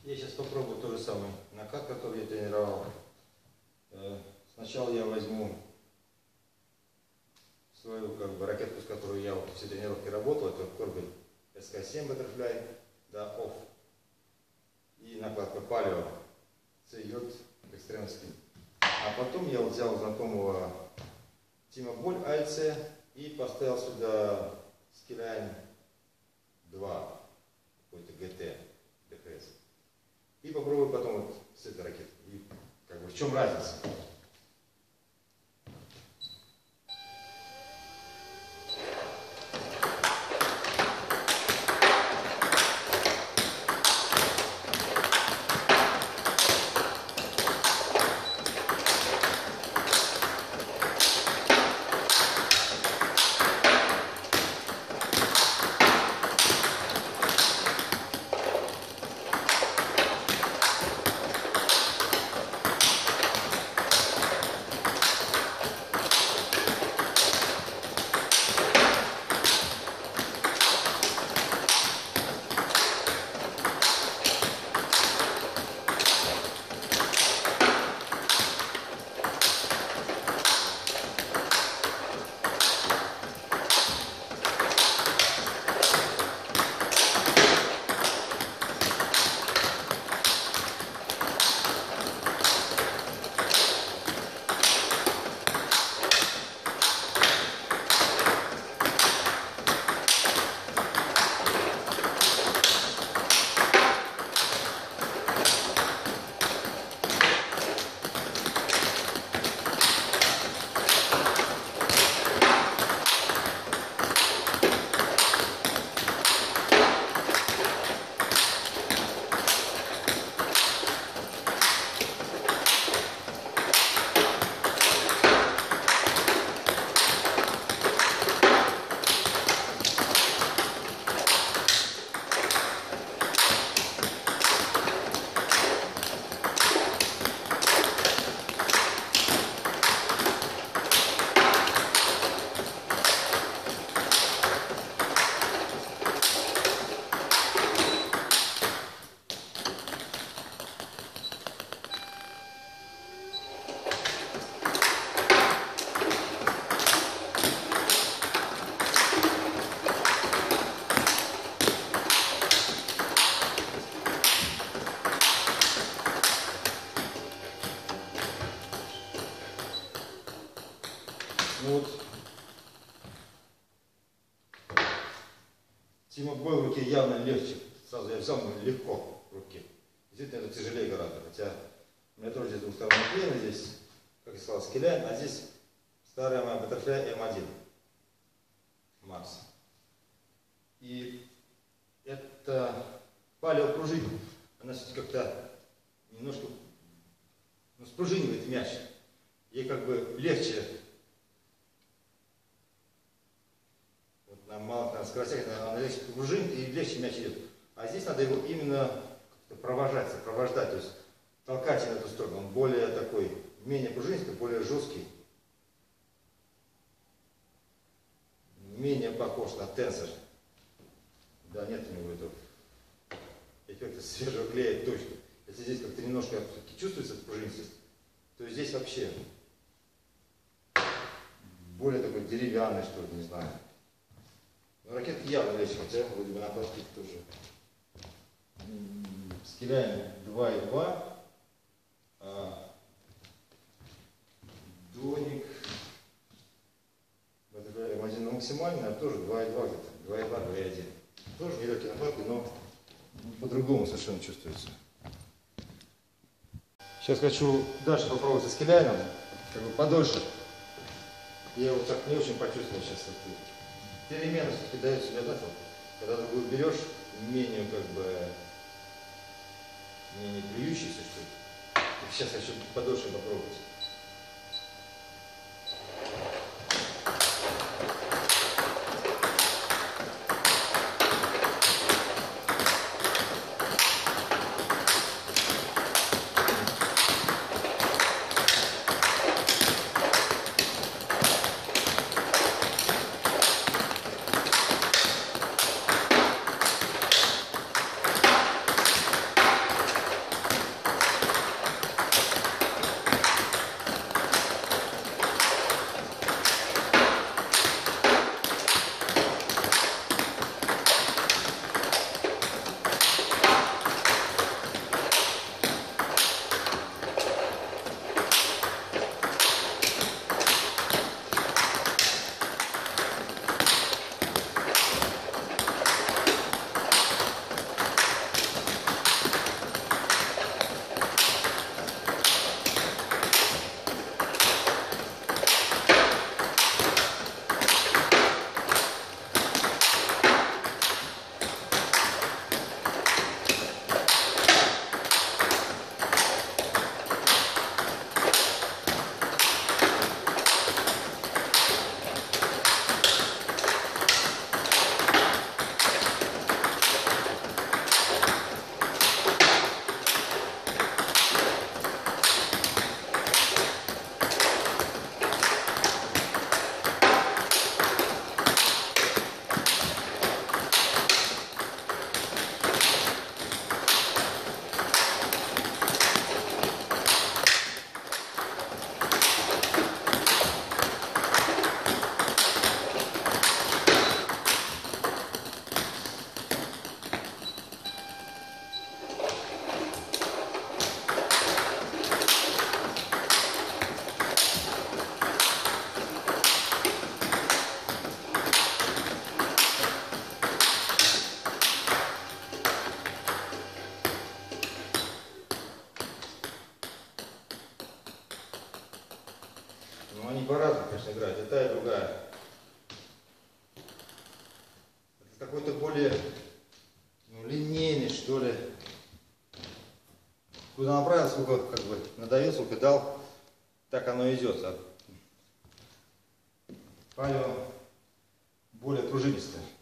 Я сейчас попробую тот же самый накат, который я тренировал. Сначала я возьму свою ракетку, с которой я все тренировки работал. Это Корбель SK7 Butterfly, да, Off. И накладка Paleo CJ Extreme Spin. А потом я взял знакомого Тима Боль ALC и поставил сюда Skillane 2, какой-то GT DHS. И попробую потом вот с этой ракетой. И в чем разница? Ну вот, Тима Боль в руке явно легче. Сразу я взял легко в руке. Действительно, это тяжелее гораздо. Хотя у меня тоже здесь двухсторонний клин, здесь, как я сказал, Skillane, а здесь старая моя Butterfly M1 Max. И это Paleo пружина. Она все-таки как-то немножко спружинивает мяч. Ей легче. На малых скоростях она легче пружинит и легче мяч идет. А здесь надо его именно провожать, сопровождать, то есть толкать на эту сторону. Он более такой, менее пружинистый, более жесткий, менее похож на тенсор. Да, нет у него этого эффекта свежего клея точно. Если здесь как-то немножко чувствуется пружинистость, то здесь вообще более такой деревянный, что ли, не знаю. Но ракетки явно легче, хотя вроде бы накладки тоже. Skillane 2.2, Доник, M1 максимальный, а тоже 2.2 где-то, 2.2, 2.1. Тоже нелегкие накладки, но по-другому совершенно чувствуется. Сейчас хочу дальше попробовать со Skillane, подольше. Я его так не очень почувствовал сейчас. Перемена все-таки дает себя знать, когда другую берешь, менее менее плюющийся, что ли. Сейчас хочу подольше попробовать. конечно, играет. И та, и другая. Это какой-то более линейный, что ли. Куда направил, сколько как бы надавил, сколько дал, так оно идет. А палео более пружинистое.